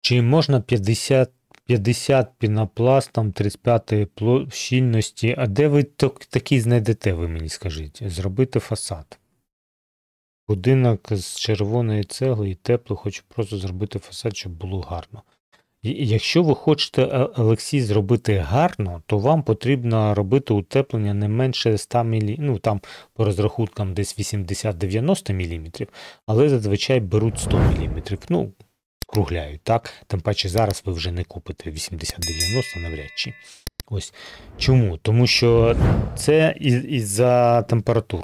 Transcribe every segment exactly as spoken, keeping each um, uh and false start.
Чи можна п'ятдесят, п'ятдесят пінопластом тридцять п'ять щільності? А де ви такий знайдете, ви мені скажіть? Зробити фасад. Будинок з червоної цегли і тепло, хочу просто зробити фасад, щоб було гарно. І якщо ви хочете, Олексій, зробити гарно, то вам потрібно робити утеплення не менше ста мм, ну там по розрахункам десь вісімдесят-дев'яносто мм, але зазвичай беруть сто мм. Ну, кругляють, так? Тим паче зараз ви вже не купите вісімдесят-дев'яносто навряд чи. Ось. Чому? Тому що це із-за температур.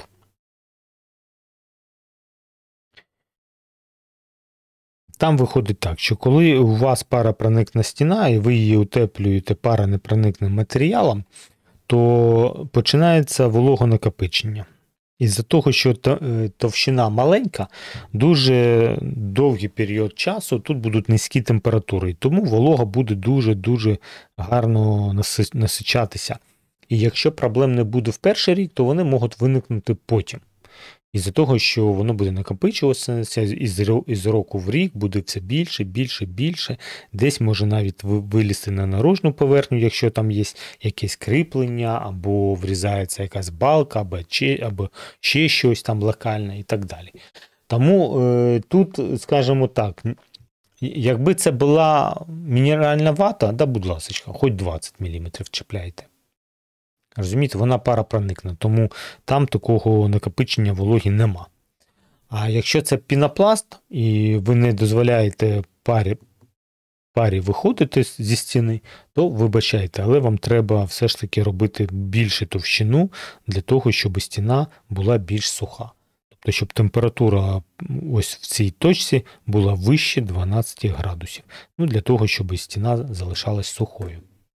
Там виходить так, що коли у вас паропроникна стіна і ви її утеплюєте паронепроникним матеріалом, то починається вологонакопичення. Із-за того, що товщина маленька, дуже довгий період часу тут будуть низькі температури, і тому волога буде дуже-дуже гарно насичатися. І якщо проблем не буде в перший рік, то вони можуть виникнути потім. Із-за того, що воно буде накопичуватися із, із року в рік, буде все більше, більше, більше. Десь може навіть вилізти на наружну поверхню, якщо там є якесь кріплення, або врізається якась балка, або, чи, або ще щось там локальне і так далі. Тому е, тут, скажімо так, якби це була мінеральна вата, да, будь ласка, хоч двадцять міліметрів чіпляйте. Розумієте, вона паропроникна, тому там такого накопичення вологі нема. А якщо це пінопласт, і ви не дозволяєте парі, парі виходити зі стіни, то вибачайте, але вам треба все ж таки робити більшу товщину для того, щоб стіна була більш суха. Тобто, щоб температура ось в цій точці була вище дванадцять градусів. Ну, для того, щоб стіна залишалась сухою.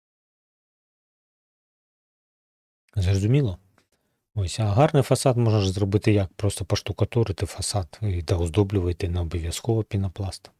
Зрозуміло? Ось, а гарний фасад можна зробити як? Просто поштукатурити фасад і оздоблювати, не обов'язково пінопласт.